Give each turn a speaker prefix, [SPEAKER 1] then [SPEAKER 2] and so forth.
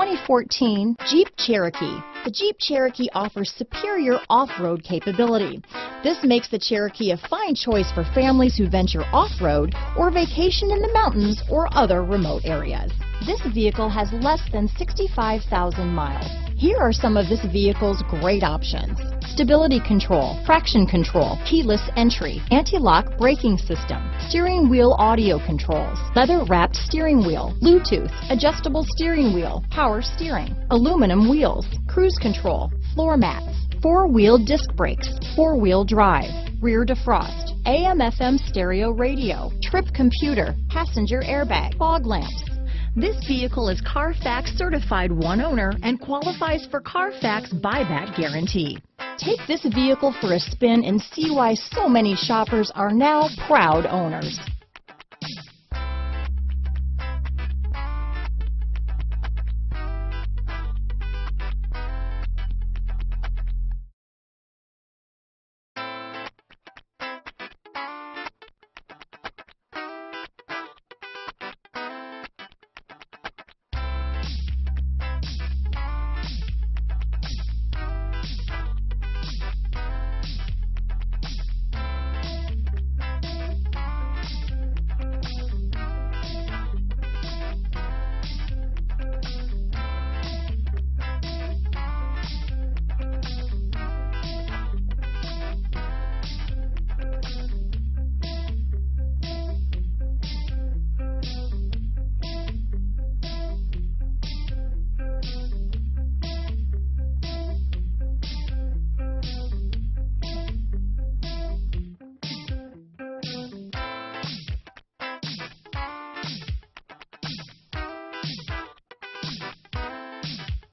[SPEAKER 1] 2014 Jeep Cherokee. The Jeep Cherokee offers superior off-road capability. This makes the Cherokee a fine choice for families who venture off-road or vacation in the mountains or other remote areas. This vehicle has less than 65,000 miles. Here are some of this vehicle's great options: stability control, traction control, keyless entry, anti-lock braking system, steering wheel audio controls, leather-wrapped steering wheel, Bluetooth, adjustable steering wheel, power steering, aluminum wheels, cruise control, floor mats, four-wheel disc brakes, four-wheel drive, rear defrost, AM/FM stereo radio, trip computer, passenger airbag, fog lamps. This vehicle is Carfax certified one owner and qualifies for Carfax buyback guarantee. Take this vehicle for a spin and see why so many shoppers are now proud owners.